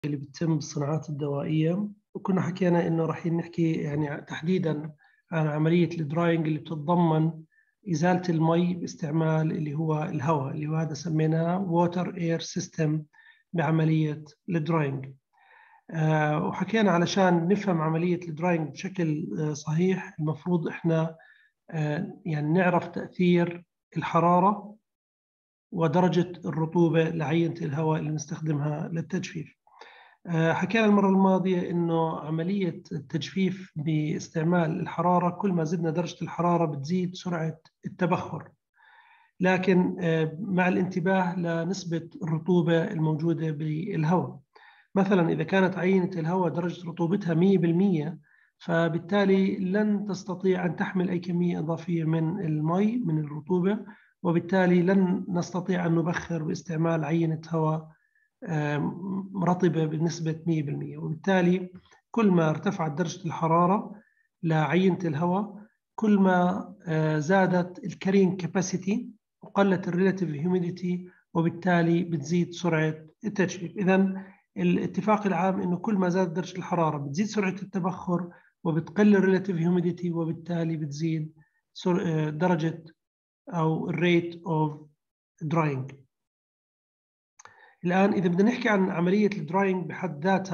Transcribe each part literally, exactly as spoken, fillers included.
اللي بتتم بالصناعات الدوائية، وكنا حكينا إنه راح نحكي يعني تحديداً عن عملية الدراينج اللي بتتضمن إزالة المي باستعمال اللي هو الهواء، اللي هو هذا سميناه ووتر اير سيستم بعملية الدراينج. آه وحكينا علشان نفهم عملية الدراينج بشكل آه صحيح المفروض إحنا آه يعني نعرف تأثير الحرارة ودرجة الرطوبة لعينة الهواء اللي نستخدمها للتجفيف. حكينا المرة الماضية إنه عملية التجفيف باستعمال الحرارة، كل ما زدنا درجة الحرارة بتزيد سرعة التبخر، لكن مع الانتباه لنسبة الرطوبة الموجودة بالهواء. مثلا إذا كانت عينة الهواء درجة رطوبتها مئة بالمئة، فبالتالي لن تستطيع أن تحمل أي كمية إضافية من المي من الرطوبة، وبالتالي لن نستطيع أن نبخر باستعمال عينة هواء رطبة بنسبة مئة بالمئة. وبالتالي كل ما ارتفعت درجة الحرارة لعينة الهواء كل ما زادت الكارين كاباسيتي وقلت الريلاتيف هيوميديتي، وبالتالي بتزيد سرعة التجفيف. إذن الاتفاق العام إنه كل ما زادت درجة الحرارة بتزيد سرعة التبخر وبتقل الريلاتيف هيوميديتي، وبالتالي بتزيد درجة أو الريت أوف دراينج. الآن إذا بدنا نحكي عن عملية الدراينج بحد ذاتها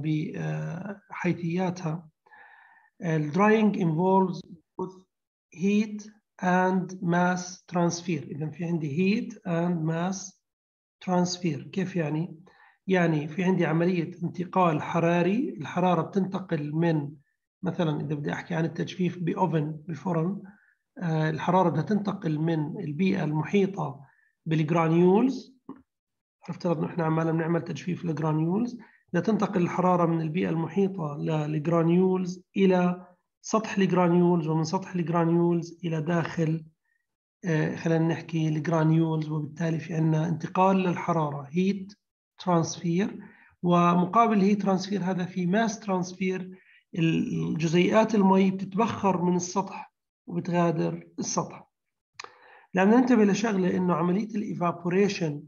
وبحيثياتها، الدراينج involves both heat and mass transfer. إذا في عندي heat and mass transfer. كيف يعني؟ يعني في عندي عملية انتقال حراري، الحرارة بتنتقل من مثلا إذا بدي أحكي عن التجفيف بأوفن بفرن، الحرارة بدها تنتقل من البيئة المحيطة بالجرانيولز. افترض انه احنا عمالنا بنعمل تجفيف لجرانيولز، بدها تنتقل الحراره من البيئه المحيطه للجرانيولز الى سطح الجرانيولز، ومن سطح الجرانيولز الى داخل آه خلينا نحكي الجرانيولز، وبالتالي في عندنا انتقال للحراره هيت ترانسفير. ومقابل هيت ترانسفير هذا في ماس ترانسفير، الجزيئات المي بتتبخر من السطح وبتغادر السطح. لأن ننتبه لشغله انه عمليه الايفابوريشن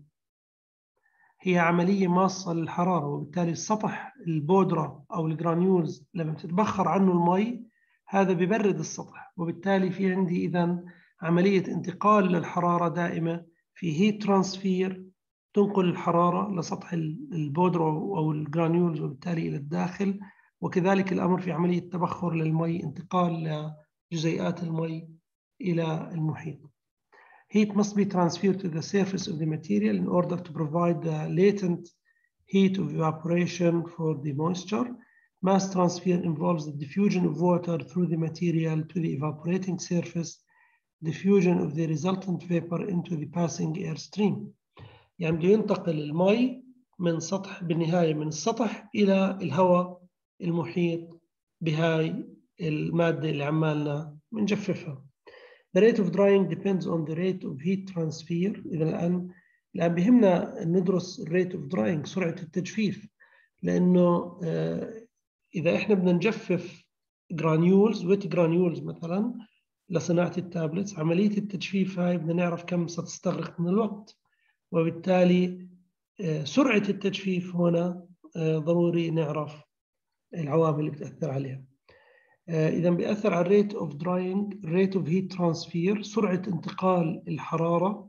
هي عملية ماصة للحرارة، وبالتالي السطح البودرة أو الجرانيولز لما بتتبخر عنه المي هذا بيبرد السطح، وبالتالي في عندي إذن عملية انتقال للحرارة دائمة في هيت ترانسفير تنقل الحرارة لسطح البودرة أو الجرانيولز وبالتالي إلى الداخل، وكذلك الأمر في عملية تبخر للمي انتقال لجزيئات المي إلى المحيط. Heat must be transferred to the surface of the material in order to provide the latent heat of evaporation for the moisture. Mass transfer involves the diffusion of water through the material to the evaporating surface, diffusion of the resultant vapor into the passing air stream. يعني بده ينتقل المي من سطح بالنهاية من السطح إلى الهواء المحيط بهاي المادة اللي عمالنا بنجففها. The rate of drying depends on the rate of heat transfer. إذا الآن الآن بهمنا ندرس الريت اوف دراينج، سرعة التجفيف، لأنه إذا إحنا بدنا نجفف جرانيولز ويت جرانيولز مثلا لصناعة التابلتس، عملية التجفيف هاي بدنا نعرف كم ستستغرق من الوقت، وبالتالي سرعة التجفيف هنا ضروري نعرف العوامل اللي بتأثر عليها. إذا بيأثر على الريت اوف دراينج، ريت اوف هيت ترانسفير، سرعة انتقال الحرارة،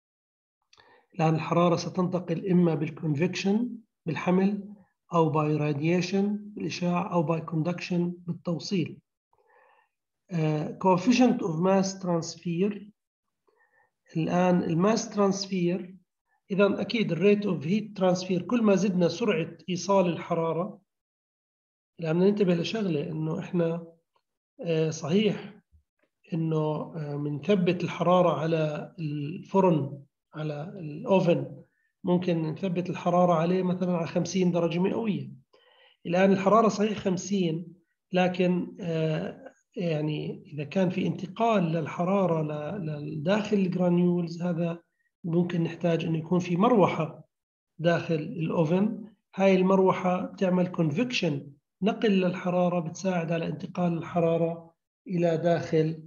لأن الحرارة ستنتقل إما بالكونفكشن بالحمل أو باي راديشن بالإشعاع أو باي كوندكشن بالتوصيل. coefficient of mass transfer، الآن الماس ترانسفير، إذا أكيد الريت اوف هيت ترانسفير كل ما زدنا سرعة إيصال الحرارة، لأن ننتبه لشغلة إنه إحنا صحيح إنه بنثبت الحرارة على الفرن على الأوفن، ممكن نثبت الحرارة عليه مثلا على خمسين درجة مئوية. الآن الحرارة صحيح خمسين، لكن يعني إذا كان في انتقال للحرارة لداخل الجرانيولز هذا ممكن نحتاج إنه يكون في مروحة داخل الأوفن. هاي المروحة بتعمل كونفكشن، نقل للحرارة، بتساعد على انتقال الحرارة إلى داخل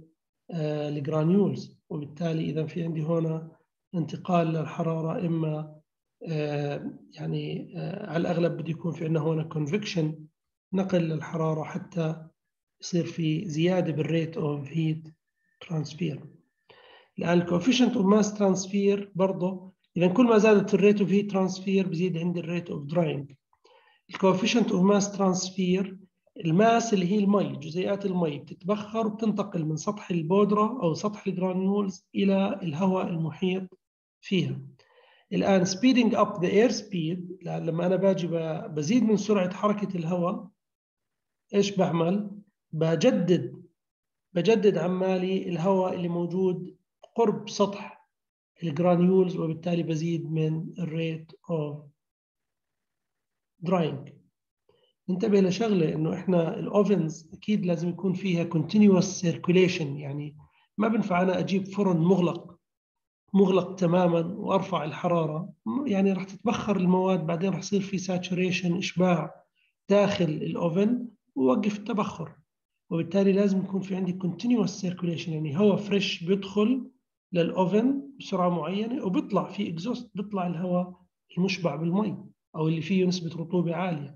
الجرانيولز، وبالتالي إذا في عندي هنا انتقال للحرارة إما يعني على الأغلب بده يكون في عندنا هون convection، نقل للحرارة حتى يصير في زيادة بالريت of heat transfer. الآن coefficient of mass transfer برضه إذا كل ما زادت الريت of heat transfer بزيد عندي الريت of drying. coefficient of mass transfer الماس اللي هي المي، جزيئات المي بتتبخر وبتنتقل من سطح البودرة أو سطح الجرانيولز إلى الهواء المحيط فيها. الآن speeding up the air speed، لما أنا باجي بزيد من سرعة حركة الهواء إيش بعمل؟ بجدد بجدد عمالي الهواء اللي موجود قرب سطح الجرانيولز، وبالتالي بزيد من الريت اوف drying. انتبه لشغله انه احنا الاوفنز اكيد لازم يكون فيها continuous circulation، يعني ما بنفع انا اجيب فرن مغلق مغلق تماما وارفع الحراره، يعني راح تتبخر المواد، بعدين راح يصير في saturation اشباع داخل الاوفن ووقف التبخر. وبالتالي لازم يكون في عندي continuous circulation، يعني هواء فريش بيدخل للاوفن بسرعه معينه وبيطلع في اكزوست، بيطلع الهواء المشبع بالمي او اللي فيه نسبه رطوبه عاليه.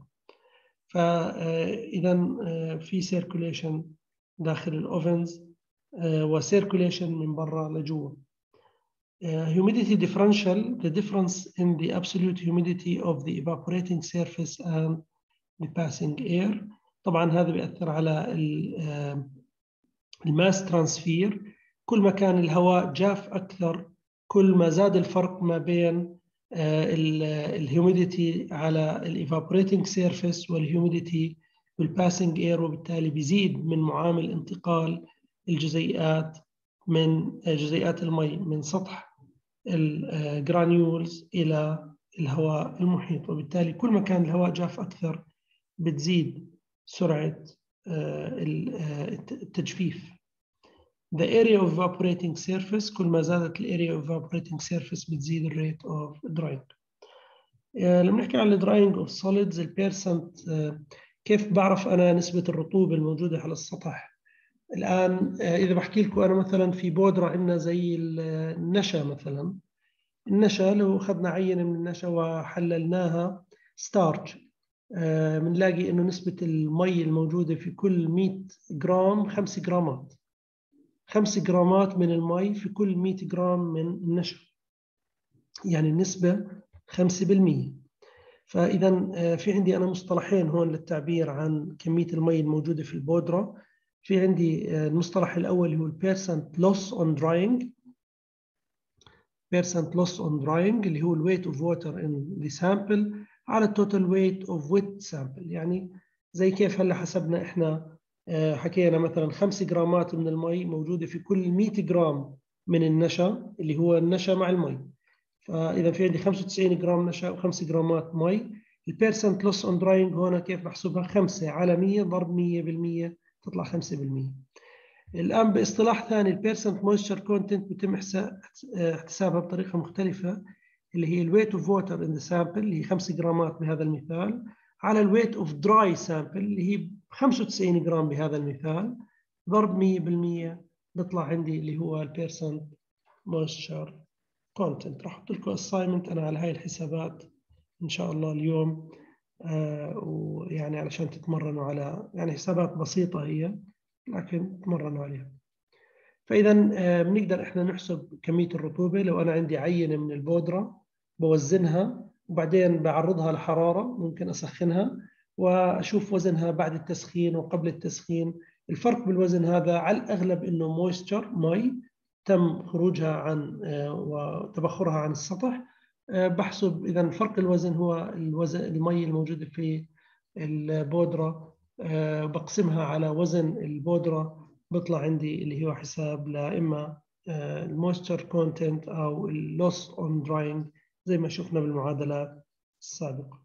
فاذا في circulation داخل الاوفنز وcirculation من برا لجوا. humidity differential، the difference in the absolute humidity of the evaporating surface and the passing air. طبعا هذا بيأثر على الماس ترانسفير. كل ما كان الهواء جاف أكثر كل ما زاد الفرق ما بين الهيوميديتي على الايفابوريتنج سيرفيس والهيوميديتي بالباسنج اير، وبالتالي بيزيد من معامل انتقال الجزيئات من جزيئات المي من سطح الجرانيولز إلى الهواء المحيط، وبالتالي كل ما كان الهواء جاف أكثر بتزيد سرعة التجفيف. The area of evaporating surface، كل ما زادت ال area of evaporating surface بتزيد ال rate of drying. لما نحكي عن ال drying of solids البيرسنت، كيف بعرف أنا نسبة الرطوبة الموجودة على السطح؟ الآن إذا بحكي لكم أنا مثلا في بودرة عندنا زي النشا مثلا، النشا لو أخذنا عينة من النشا وحللناها ستارش، بنلاقي إنه نسبة المي الموجودة في كل مئة جرام خمس جرامات، خمس جرامات من المي في كل مئة جرام من النشا، يعني النسبة خمسة بالمئة. فإذا في عندي أنا مصطلحين هون للتعبير عن كمية المي الموجودة في البودرة. في عندي المصطلح الأول هو percent loss on drying، percent loss on drying اللي هو ال weight of water in the sample على total weight of wet sample. يعني زي كيف هلا حسبنا إحنا حكينا مثلا خمس جرامات من المي موجودة في كل مئة جرام من النشا اللي هو النشا مع المي، فإذا في عندي خمسة وتسعين جرام نشا وخمس جرامات مي، البيرسنت لوس اون دراينج هون كيف بحسبها؟ خمسة على مئة ضرب مئة بالمئة تطلع خمسة بالمئة. الآن باصطلاح ثاني البيرسنت مويستشر كونتنت بيتم احتسابها بطريقة مختلفة، اللي هي الويت اوف ووتر ان ذا سامبل اللي هي خمس جرامات بهذا المثال على الويت اوف دراي سامبل اللي هي خمسة وتسعين جرام بهذا المثال ضرب مئة بالمئة بيطلع عندي اللي هو البيرسنت مويستشر كونتنت. راح احط لكم assignment انا على هاي الحسابات ان شاء الله اليوم، آه ويعني علشان تتمرنوا على يعني حسابات بسيطة هي لكن تتمرنوا عليها. فإذا آه بنقدر احنا نحسب كمية الرطوبة. لو أنا عندي عينة من البودرة بوزنها وبعدين بعرضها لحرارة، ممكن أسخنها وأشوف وزنها بعد التسخين وقبل التسخين. الفرق بالوزن هذا على الأغلب إنه مويستشر مي تم خروجها عن آه وتبخرها عن السطح. آه بحسب إذا فرق الوزن هو الوزن المي الموجودة في البودرة، آه بقسمها على وزن البودرة بيطلع عندي اللي هو حساب لا إما المويستشر كونتنت أو اللوس اون دراينج زي ما شفنا بالمعادلات السابقة.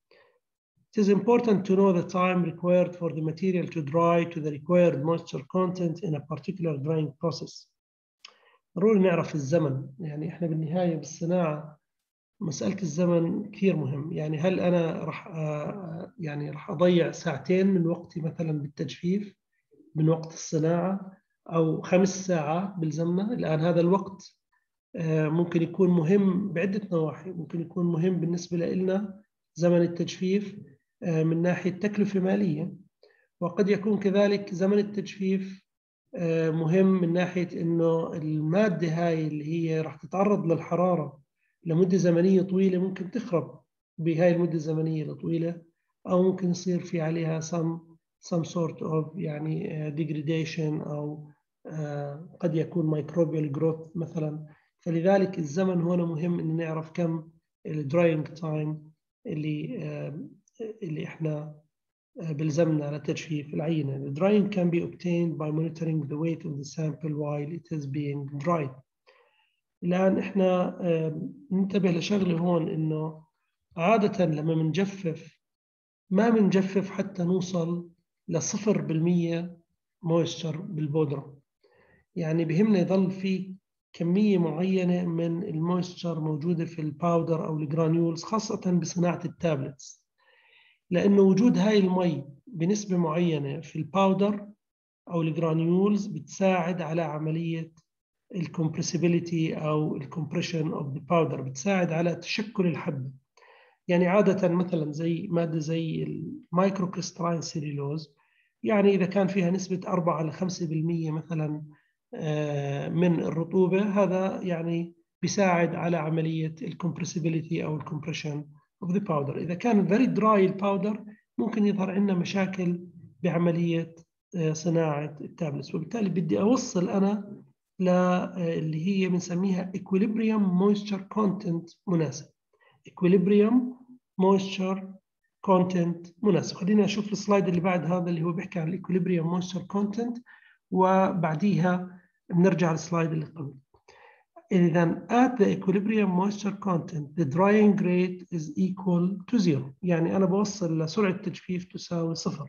It is important to know the time required for the material to dry to the required moisture content in a particular drying process. ضروري نعرف الزمن، يعني احنا بالنهاية بالصناعة مسألة الزمن كثير مهم. يعني هل أنا رح يعني رح أضيع ساعتين من وقتي مثلا بالتجفيف من وقت الصناعة أو خمس ساعات بلزمنا؟ الآن هذا الوقت ممكن يكون مهم بعدة نواحي. ممكن يكون مهم بالنسبة لنا زمن التجفيف من ناحية تكلفة مالية، وقد يكون كذلك زمن التجفيف مهم من ناحية إنه المادة هاي اللي هي راح تتعرض للحرارة لمدة زمنية طويلة ممكن تخرب بهاي المدة الزمنية الطويلة، أو ممكن يصير في عليها some some sort of يعني degradation أو قد يكون microbial growth مثلا. فلذلك الزمن هنا مهم إن نعرف كم الدراينج تايم اللي اللي إحنا بلزمنا على تجفيف العينة. The drying can be obtained by monitoring the weight of the sample while it is being dried. الآن إحنا ننتبه لشغلة هون، إنه عادة لما بنجفف ما بنجفف حتى نوصل لصفر بالمية مويستر بالبودرة. يعني بهمنا يظل في كمية معينة من المويستر موجودة في الباودر أو الجرانيولز، خاصة بصناعة التابلتس، لأنه وجود هاي المي بنسبة معينة في الباودر أو الجرانيولز بتساعد على عملية الكمبرسيبيليتي أو الكمبريشن أوف ذا باودر، بتساعد على تشكل الحبة. يعني عادة مثلا زي مادة زي المايكرو كريستالين سيلولوز، يعني إذا كان فيها نسبة أربعة إلى خمسة بالمية مثلا من الرطوبة، هذا يعني بيساعد على عملية الكمبرسيبيليتي أو الكمبريشن of the powder. إذا كان very dry الباودر ممكن يظهر عندنا مشاكل بعملية صناعة التابلتس، وبالتالي بدي أوصل أنا اللي هي بنسميها equilibrium moisture content مناسب. equilibrium moisture content مناسب. خلينا نشوف السلايد اللي بعد هذا اللي هو بيحكي عن equilibrium moisture content، وبعديها بنرجع للسلايد اللي قبل. إذن at the equilibrium moisture content the drying rate is equal to zero. يعني أنا بوصل لسرعة تجفيف تساوي صفر.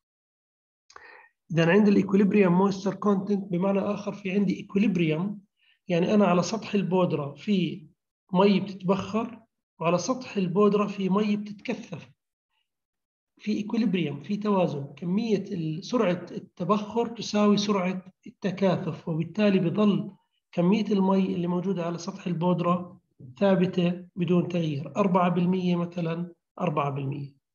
إذن عند equilibrium moisture content بمعنى آخر في عندي equilibrium، يعني أنا على سطح البودرة في مي بتتبخر، وعلى سطح البودرة في مي بتتكثف. في equilibrium، في توازن، كمية سرعة التبخر تساوي سرعة التكاثف، وبالتالي بظل كمية المي اللي موجودة على سطح البودرة ثابتة بدون تغيير، أربعة بالمية مثلا، أربعة بالمية.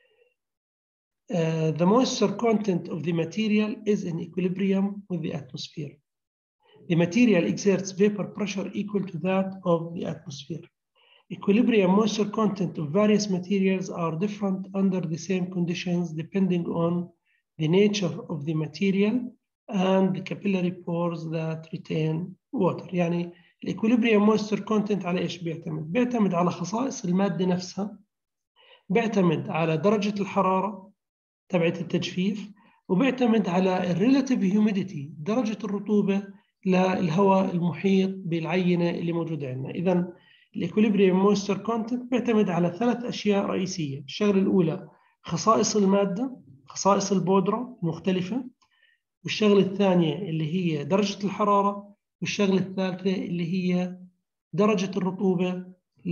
Uh, the moisture content of the material is in equilibrium with the atmosphere. The material exerts vapor pressure equal to that of the atmosphere. Equilibrium moisture content of various materials are different under the same conditions depending on the nature of the material and the capillary pores that retain water. يعني equilibrium moisture content على إيش بيعتمد؟ بيعتمد على خصائص المادة نفسها، بيعتمد على درجة الحرارة تبعت التجفيف، وبيعتمد على relative humidity درجة الرطوبة للهواء المحيط بالعينة اللي موجودة عندنا. إذن الإكوليبريم مويستر كونتنت بيعتمد على ثلاث أشياء رئيسية. الشغلة الأولى خصائص المادة، خصائص البودرة المختلفة، والشغلة الثانية اللي هي درجة الحرارة، والشغلة الثالثة اللي هي درجة الرطوبة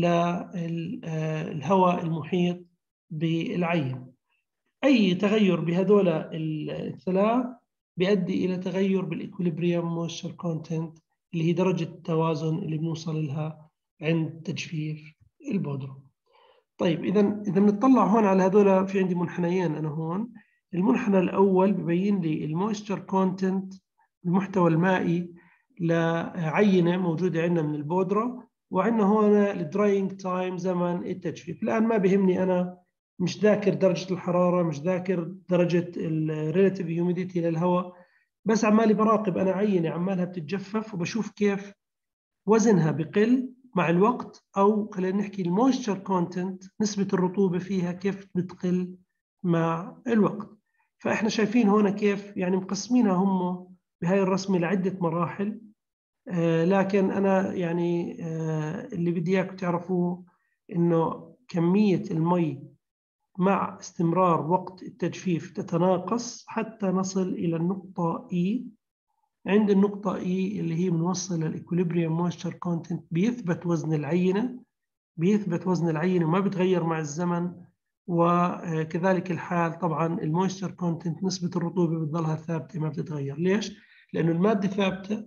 للهواء المحيط بالعين. أي تغير بهذول الثلاث بيؤدي إلى تغير بالإكوليبريم مويستر كونتنت اللي هي درجة التوازن اللي بنوصل لها عند تجفيف البودرة. طيب إذا إذا بنطلع هون على هذول، في عندي منحنيين أنا هون. المنحنى الأول ببين لي المويستر كونتنت، المحتوى المائي لعينة موجودة عندنا من البودرة، وعندنا هون الدراينج تايم زمن التجفيف. الآن ما بهمني أنا مش ذاكر درجة الحرارة، مش ذاكر درجة الريلاتيف هيوميديتي للهواء، بس عمالي براقب أنا عينة عمالها بتتجفف وبشوف كيف وزنها بقل مع الوقت، أو خلينا نحكي المويستر كونتنت نسبة الرطوبة فيها كيف بتقل مع الوقت. فإحنا شايفين هنا كيف يعني مقسمينها هم بهاي الرسمة لعدة مراحل، آه لكن أنا يعني آه اللي بدي إياكم تعرفوه إنه كمية المي مع استمرار وقت التجفيف تتناقص حتى نصل إلى النقطة E. عند النقطة E اللي هي بنوصل للإكوليبريم مويستر كونتنت بيثبت وزن العينة، بيثبت وزن العينة وما بتغير مع الزمن، وكذلك الحال طبعا المويستر كونتنت نسبة الرطوبة بتظلها ثابتة ما بتتغير. ليش؟ لأنه المادة ثابتة،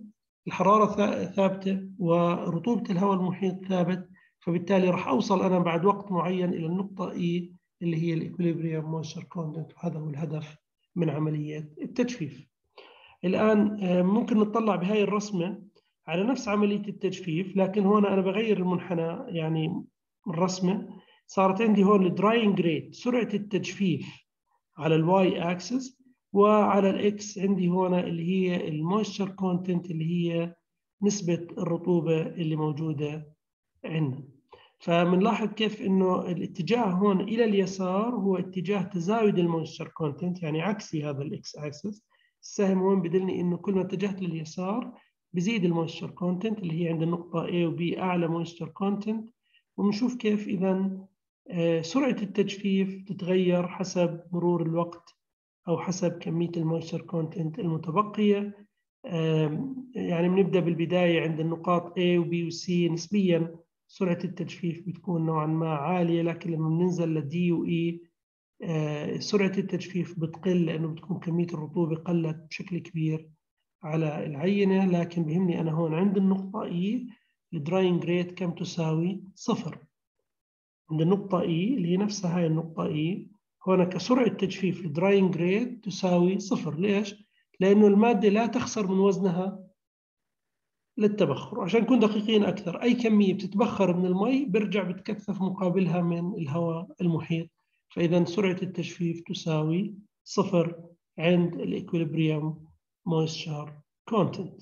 الحرارة ثابتة ورطوبة الهواء المحيط ثابت، فبالتالي راح أوصل أنا بعد وقت معين إلى النقطة E اللي هي الإكوليبريم مويستشر كونتنت، وهذا هو الهدف من عملية التجفيف. الآن ممكن نطلع بهاي الرسمة على نفس عملية التجفيف، لكن هون أنا بغير المنحنى، يعني الرسمة صارت عندي هون الدراينج ريت، سرعة التجفيف على الواي اكسس، وعلى الاكس عندي هون اللي هي المويستشر كونتنت اللي هي نسبة الرطوبة اللي موجودة عندنا. فبنلاحظ كيف انه الاتجاه هون الى اليسار هو اتجاه تزايد المويستشر كونتنت، يعني عكسي هذا الاكس اكسس. السهم هون بدلني انه كل ما اتجهت لليسار بزيد المويستشر كونتنت اللي هي عند النقطة A و B اعلى مويستشر كونتنت. وبنشوف كيف اذا سرعة التجفيف تتغير حسب مرور الوقت أو حسب كمية المويستشر كونتنت المتبقية. يعني بنبدأ بالبداية عند النقاط A و B و C نسبيا سرعة التجفيف بتكون نوعا ما عالية، لكن لما بننزل ل D و E سرعة التجفيف بتقل لأنه بتكون كمية الرطوبة قلت بشكل كبير على العينة. لكن بهمني أنا هون عند النقطة E الدراينج ريت كم تساوي؟ صفر. عند النقطة E اللي هي نفسها هاي النقطة E هنا كسرعة تجفيف الدراينج ريت تساوي صفر. ليش؟ لأنه المادة لا تخسر من وزنها للتبخر. عشان نكون دقيقين أكثر، أي كمية بتتبخر من المي برجع بتكثف مقابلها من الهواء المحيط. فإذا سرعة التجفيف تساوي صفر عند الإكوليبريم مويستشر كونتنت.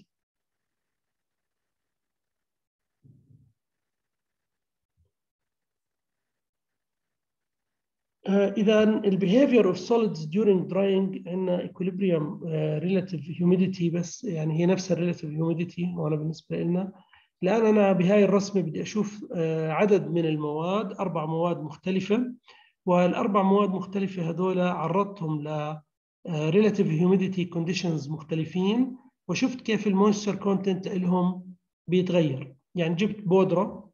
إذا ال behavior of solids during drying عندنا equilibrium uh, relative humidity، بس يعني هي نفسها relative humidity وأنا بالنسبة لنا. الآن أنا بهاي الرسمة بدي أشوف uh, عدد من المواد، أربع مواد مختلفة، والأربع مواد مختلفة هذول عرضتهم ل uh, relative humidity conditions مختلفين، وشفت كيف المويستشر كونتنت لهم بيتغير. يعني جبت بودرة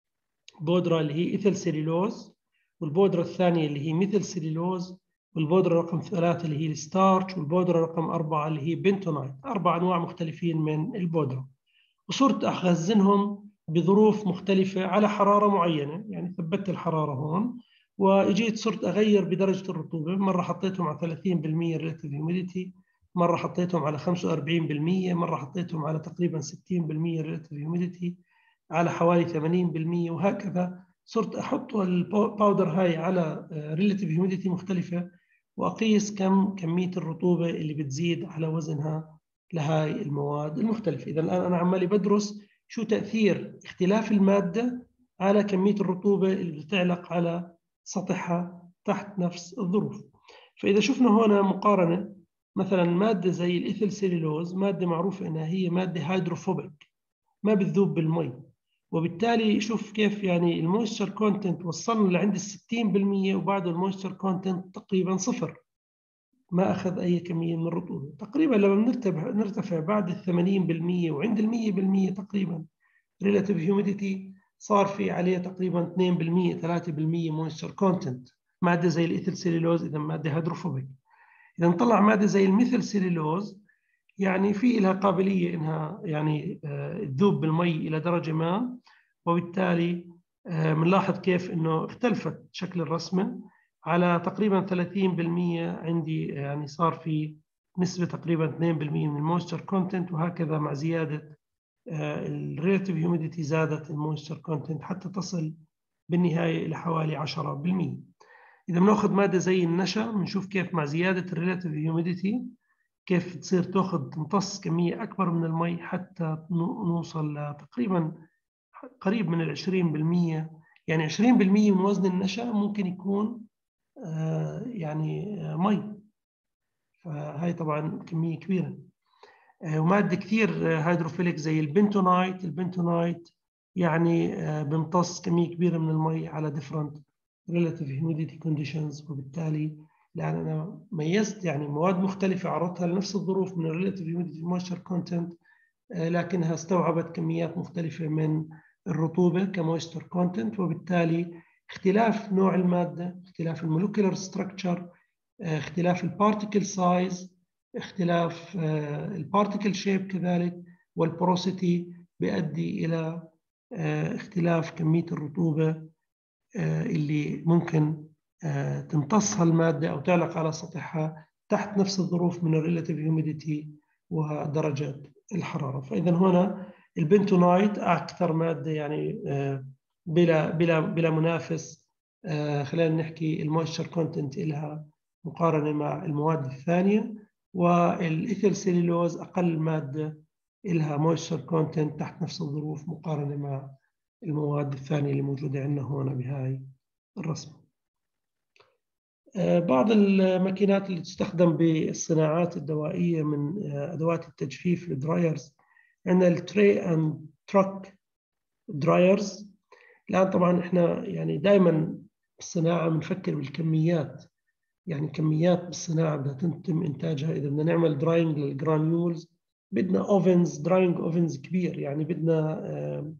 بودرة اللي هي إيثيل سيلولوز، والبودرة الثانية اللي هي ميثيل سيلولوز، والبودرة رقم ثلاثة اللي هي الستارش، والبودرة رقم أربعة اللي هي بنتونايت. أربع أنواع مختلفين من البودرة، وصرت أخزنهم بظروف مختلفة على حرارة معينة. يعني ثبت الحرارة هون، وإجيت صرت أغير بدرجة الرطوبة. مرة حطيتهم على ثلاثين بالمئة relative humidity، مرة حطيتهم على خمسة وأربعين بالمئة، مرة حطيتهم على تقريبا ستين بالمئة relative humidity، على حوالي ثمانين بالمئة، وهكذا. صرت أحط الباودر هاي على relative humidity مختلفة، وأقيس كم كمية الرطوبة اللي بتزيد على وزنها لهاي المواد المختلفة. إذا الآن أنا عمالي بدرس شو تأثير اختلاف المادة على كمية الرطوبة اللي بتعلق على سطحها تحت نفس الظروف. فإذا شفنا هنا مقارنة، مثلا مادة زي الإيثيل سيلولوز مادة معروفة أنها هي مادة هيدروفوبيك، ما بتذوب بالمي، وبالتالي شوف كيف يعني المويستشر كونتنت وصلنا لعند الستين بالمئة، وبعده المويستشر كونتنت تقريبا صفر، ما أخذ أي كمية من الرطوبة. تقريبا لما نرتفع نرتفع بعد الثمانين بالمئة وعند المية بالمئة تقريبا relative humidity صار في عليه تقريبا اثنين بالمئة ثلاثة بالمئة moisture content. مادة زي الإيثيل سيلولوز إذا مادة هيدروفوبيك. إذا نطلع مادة زي الميثيل سيلولوز يعني في لها قابلية إنها يعني تذوب بالمي إلى درجة ما، وبالتالي بنلاحظ كيف إنه اختلفت شكل الرسمة. على تقريبا ثلاثين بالمئة عندي يعني صار في نسبة تقريبا اثنين بالمئة من المويستشر كونتنت، وهكذا مع زيادة الريلاتيف هيوميديتي زادت المويستشر كونتنت حتى تصل بالنهاية إلى حوالي عشرة بالمئة. إذا بناخذ مادة زي النشا بنشوف كيف مع زيادة الريلاتيف هيوميديتي كيف تصير تاخذ تمتص كمية أكبر من المي حتى نوصل لتقريبا قريب من العشرين بالمئة. يعني عشرين بالمئة من وزن النشا ممكن يكون آه يعني آه مي، فهاي طبعا كمية كبيرة. آه ومادة كثير هيدروفيليك زي البنتونايت البنتونايت يعني آه بيمتص كمية كبيرة من المي على different relative humidity conditions. وبالتالي لأن أنا ميزت يعني مواد مختلفة عرضتها لنفس الظروف من relative humidity moisture content، آه لكنها استوعبت كميات مختلفة من الرطوبة كمويستر كونتنت. وبالتالي اختلاف نوع المادة، اختلاف المولكيولر ستراكشر، اختلاف البارتيكل سايز، اختلاف البارتيكل شيب كذلك، والبوروسيتي بيؤدي إلى اختلاف كمية الرطوبة اللي ممكن تمتصها المادة أو تعلق على سطحها تحت نفس الظروف من الريلاتيف هيوميديتي ودرجة الحرارة. فإذا هنا البنتونايت أكثر مادة يعني بلا بلا بلا منافس، خلينا نحكي المويستشر كونتنت لها مقارنة مع المواد الثانية، والإيثيل سيلولوز أقل مادة لها مويستشر كونتنت تحت نفس الظروف مقارنة مع المواد الثانية اللي موجودة عندنا هنا بهاي الرسمة. بعض الماكينات اللي تستخدم بالصناعات الدوائية من أدوات التجفيف الدرايرز، عندنا التري اند تراك درايرز. الآن طبعا احنا يعني دائما بالصناعة بنفكر بالكميات، يعني كميات بالصناعة بدها تتم إنتاجها. إذا بدنا نعمل دراينج للجرانيولز بدنا أوفنز، دراينج أوفنز كبير، يعني بدنا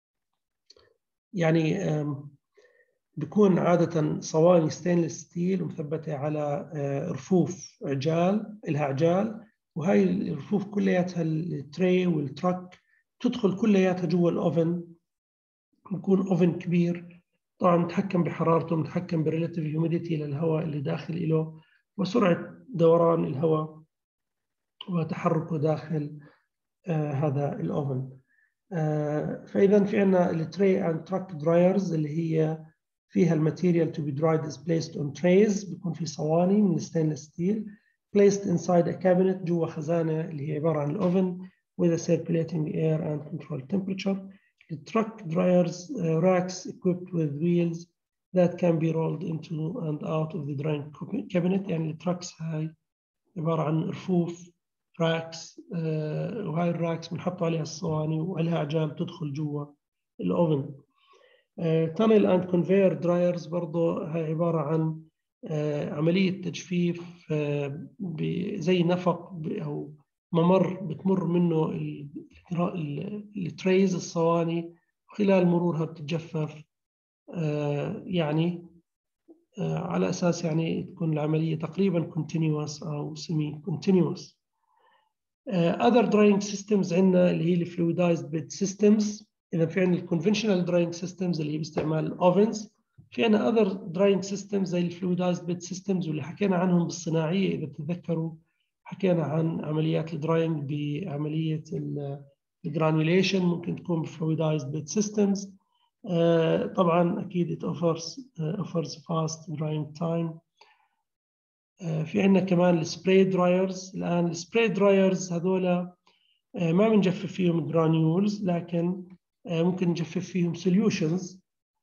يعني بيكون عادة صواني ستينلس ستيل ومثبتة على رفوف عجال، لها عجال، وهي الرفوف كلياتها التري والتراك تدخل كلياتها جوا الأوفن. بيكون أوفن كبير طبعا متحكم بحرارته، متحكم بالريلاتيف هيوميديتي للهواء اللي داخل له وسرعة دوران الهواء وتحركه داخل آه هذا الأوفن. آه فإذا في عندنا التري اند تراك درايرز اللي هي فيها الماتيريال to be dried is placed on trays، بيكون في صواني من الستينلس ستيل placed inside a cabinet جوا خزانة اللي هي عبارة عن الأوفن with a circulating air and controlled temperature. The truck dryers uh, racks equipped with wheels that can be rolled into and out of the drying cabinet. يعني التراكس هاي عبارة عن رفوف راكس، uh, وهاي الراكس بنحط عليها الصواني وعليها عجال تدخل جوا الأوفن. تانل اند كونفير درايرز برضه هي عباره عن عمليه تجفيف زي نفق او ممر بتمر منه التريز الصواني، وخلال مرورها بتتجفف يعني على اساس يعني تكون العمليه تقريبا continuous او semi continuous. other drying systems عندنا اللي هي الفلويدايزد بيد سيستمز. إذا في عندنا الكونفنشنال دراينج سيستمز اللي هي باستعمال الأوفنز، في عندنا أذر دراينج سيستمز زي الفلويدايزد بيد سيستمز واللي حكينا عنهم بالصناعية. إذا تتذكروا حكينا عن عمليات الدراينج بعملية الجرانيوليشن ممكن تكون بفلويدايزد بيد سيستمز. طبعا أكيد it offers uh, offers fast drying time. uh, في عندنا كمان السبراي درايرز. الآن السبراي درايرز هذولا uh, ما بنجفف فيهم جرانيولز، لكن ممكن نجفف فيهم سوليوشنز.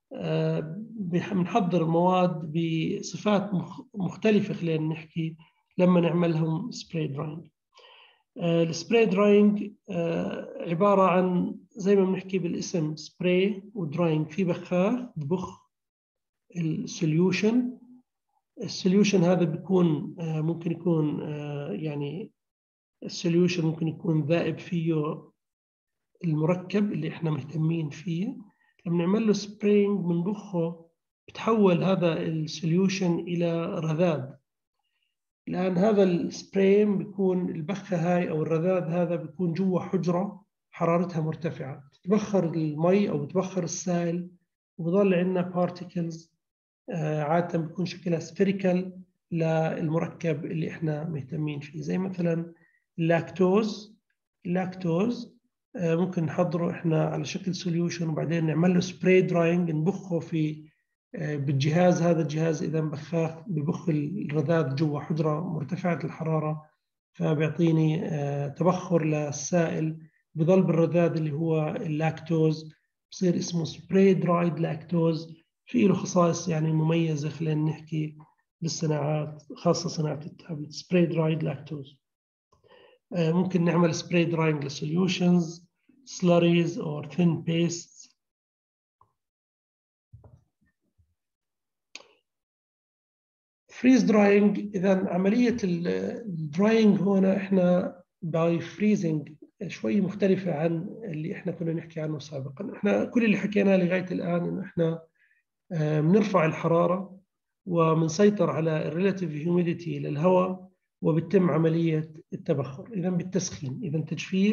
بنحضر مواد بصفات مختلفة خلينا نحكي لما نعملهم سبراي دراينج. السبراي دراينج عبارة عن زي ما بنحكي بالاسم سبراي ودراينج، في بخاخ ببخ السوليوشن. السوليوشن هذا بيكون ممكن يكون يعني السوليوشن ممكن يكون ذائب فيه المركب اللي احنا مهتمين فيه. لما نعمل له سبرينج من بخه بتحول هذا السوليوشن الى رذاذ. الان هذا السبرين بيكون البخه هاي او الرذاذ هذا بيكون جوا حجره حرارتها مرتفعه، بتبخر المي او بتبخر السائل وبضل عندنا بارتيكلز عاده بيكون شكلها سفيريكال للمركب اللي احنا مهتمين فيه، زي مثلا اللاكتوز. اللاكتوز ممكن نحضره احنا على شكل سوليوشن وبعدين نعمل له سبراي دراينج، نبخه في بالجهاز. هذا الجهاز اذا بخاخ ببخ الرذاذ جوا حجره مرتفعه الحراره، فبيعطيني تبخر للسائل بضل بالرذاذ اللي هو اللاكتوز، بصير اسمه سبراي درايد لاكتوز. في له خصائص يعني مميزه خلينا نحكي بالصناعات، خاصه صناعه التابلت. سبراي درايد لاكتوز. ممكن نعمل سبراي دراينج للسوليوشنز، slurries or thin pastes. فريز دراينج. إذا عملية الدراينج هنا إحنا باي فريزنج شوي مختلفة عن اللي إحنا كنا نحكي عنه سابقا. إحنا كل اللي حكيناه لغاية الآن إنه إحنا بنرفع الحرارة وبنسيطر على الريلاتيف هيوميديتي للهواء وبتم عملية التبخر. إذا بالتسخين، إذا تجفيف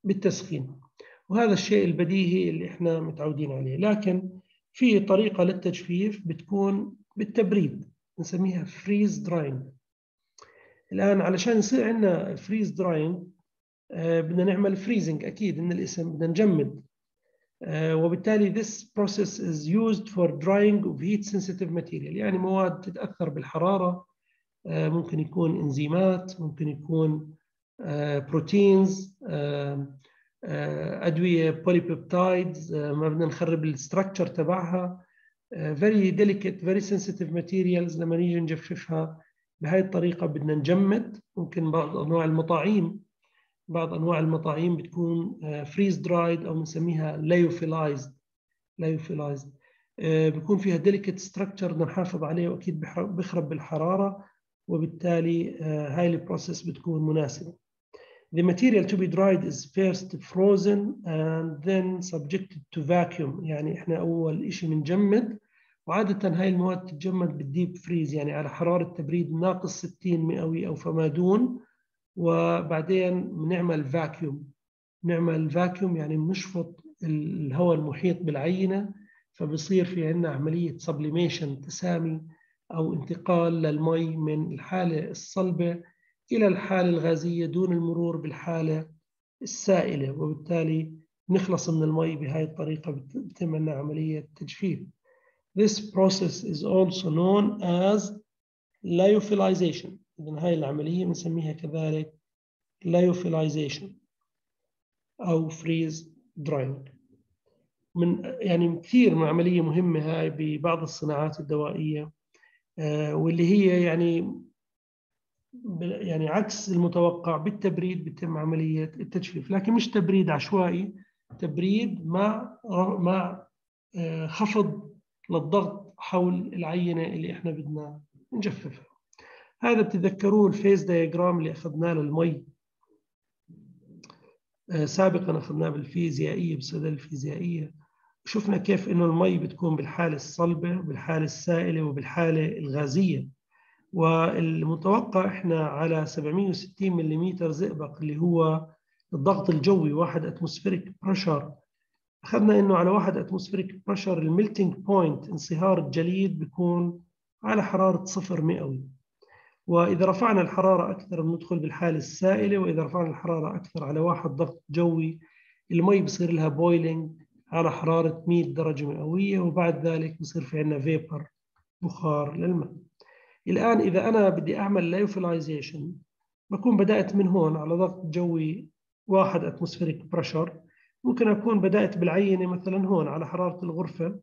بالتسخين، وهذا الشيء البديهي اللي احنا متعودين عليه. لكن في طريقة للتجفيف بتكون بالتبريد، نسميها فريز دراينج. الآن علشان يصير عندنا فريز دراينج آه بدنا نعمل فريزنج، أكيد إن الاسم بدنا نجمد، آه وبالتالي this process is used for drying of heat sensitive material، يعني مواد تتأثر بالحرارة، آه ممكن يكون إنزيمات، ممكن يكون آه بروتينز، آه أدوية بوليبيبتايدز، ما بدنا نخرب الستراكشر تبعها، very delicate very sensitive materials. لما نيجي نجففها بهاي الطريقة بدنا نجمد. ممكن بعض أنواع المطاعيم بعض أنواع المطاعيم بتكون freeze dried أو نسميها lyophilized lyophilized بيكون فيها delicate structure بدنا نحافظ عليه، وأكيد بيخرب بالحرارة، وبالتالي هاي البروسيس بتكون مناسبة. The material to be dried is first frozen and then subjected to vacuum. يعني احنا أول إشي بنجمد، وعادة هاي المواد تتجمد بالديب فريز، يعني على حرارة تبريد ناقص ستين مئوي أو فما دون، وبعدين بنعمل فاكيوم. نعمل فاكيوم يعني بنشفط الهواء المحيط بالعينة، فبصير في عندنا عملية سبليميشن، تسامي أو انتقال للمي من الحالة الصلبة إلى الحالة الغازية دون المرور بالحالة السائلة، وبالتالي نخلص من المي بهاي الطريقة. بتتم لنا عملية تجفيف. This process is also known as lyophilization. إذن هاي العملية بنسميها كذلك lyophilization أو freeze drying. من يعني كثير من عملية مهمة هاي ببعض الصناعات الدوائية، واللي هي يعني يعني عكس المتوقع. بالتبريد بتم عملية التجفيف، لكن مش تبريد عشوائي، تبريد مع مع خفض للضغط حول العينة اللي احنا بدنا نجففها. هذا بتذكروه الفيز دايجرام اللي اخذناه للمي سابقا، اخذناه بالفيزيائية بالسدل الفيزيائية، شفنا كيف انه المي بتكون بالحالة الصلبة وبالحالة السائلة وبالحالة الغازية. والمتوقع احنا على سبعمئة وستين ملم زئبق اللي هو الضغط الجوي، واحد اتموسفيريك بريشر، اخذنا انه على واحد اتموسفيريك بريشر الميلتينج بوينت، انصهار الجليد، بيكون على حرارة صفر مئوي. واذا رفعنا الحرارة اكثر بندخل بالحالة السائلة، واذا رفعنا الحرارة اكثر على واحد ضغط جوي المي بصير لها بويلينج على حرارة مئة درجة مئوية، وبعد ذلك بصير في عندنا فيبر، بخار للماء. الآن إذا أنا بدي أعمل ليوفيلايزيشن بكون بدأت من هون على ضغط جوي واحد اتموسفيريك بريشر، ممكن أكون بدأت بالعينة مثلا هون على حرارة الغرفة،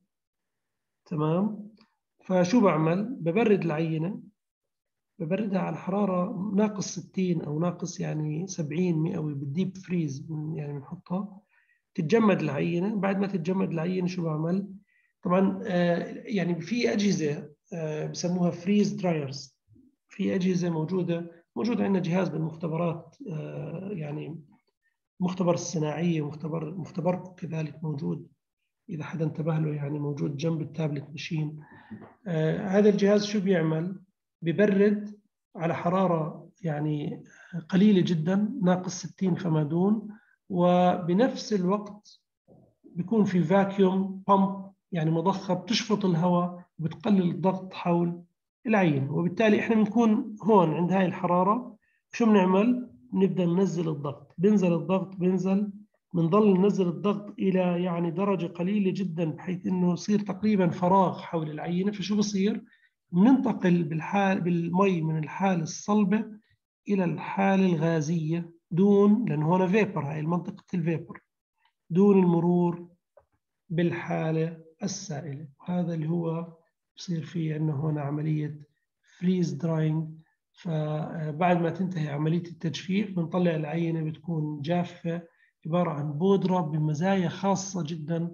تمام. فشو بعمل؟ ببرد العينة، ببردها على حرارة ناقص ستين أو ناقص يعني سبعين مئوي بالديب فريز، يعني بنحطها تتجمد العينة. بعد ما تتجمد العينة شو بعمل؟ طبعا آه يعني في أجهزة آه بسموها فريز درايرز، في أجهزة موجودة موجود عندنا جهاز بالمختبرات، آه يعني مختبر الصناعية، مختبر مختبركم كذلك موجود إذا حدا انتبه له، يعني موجود جنب التابلت ماشين. آه هذا الجهاز شو بيعمل؟ ببرد على حرارة يعني قليلة جدا ناقص ستين فما دون، وبنفس الوقت بيكون في فاكيوم بامب يعني مضخة بتشفط الهواء وبتقلل الضغط حول العين. وبالتالي احنا بنكون هون عند هاي الحرارة، شو بنعمل؟ بنبدأ ننزل الضغط، بينزل الضغط بينزل، بنضل ننزل الضغط إلى يعني درجة قليلة جدا بحيث إنه يصير تقريبا فراغ حول العينة. فشو بصير؟ بننتقل بالحال بالمي من الحالة الصلبة إلى الحالة الغازية دون، لأن هنا فيبر، هاي منطقة الفيبر، دون المرور بالحالة السائلة. وهذا اللي هو بصير فيه عندنا هنا عملية فريز دراينج. فبعد ما تنتهي عملية التجفيف بنطلع العينة، بتكون جافة، عبارة عن بودرة بمزايا خاصة جدا،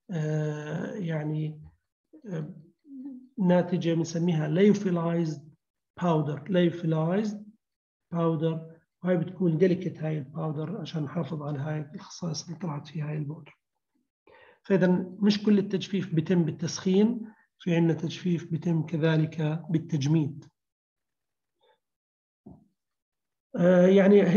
يعني ناتجة بنسميها lyophilized powder lyophilized powder وهي بتكون delicate هاي الباودر عشان نحافظ على هاي الخصائص اللي طلعت فيها هاي البودرة. فإذا مش كل التجفيف بيتم بالتسخين، في عندنا تجفيف بيتم كذلك بالتجميد. آه يعني